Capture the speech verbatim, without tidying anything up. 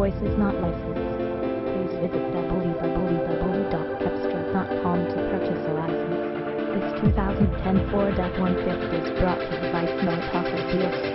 voice is not licensed. Please visit w w w dot epster dot com to purchase a license. This two thousand ten Ford F one fifty is brought to you by Snow Talker Deals.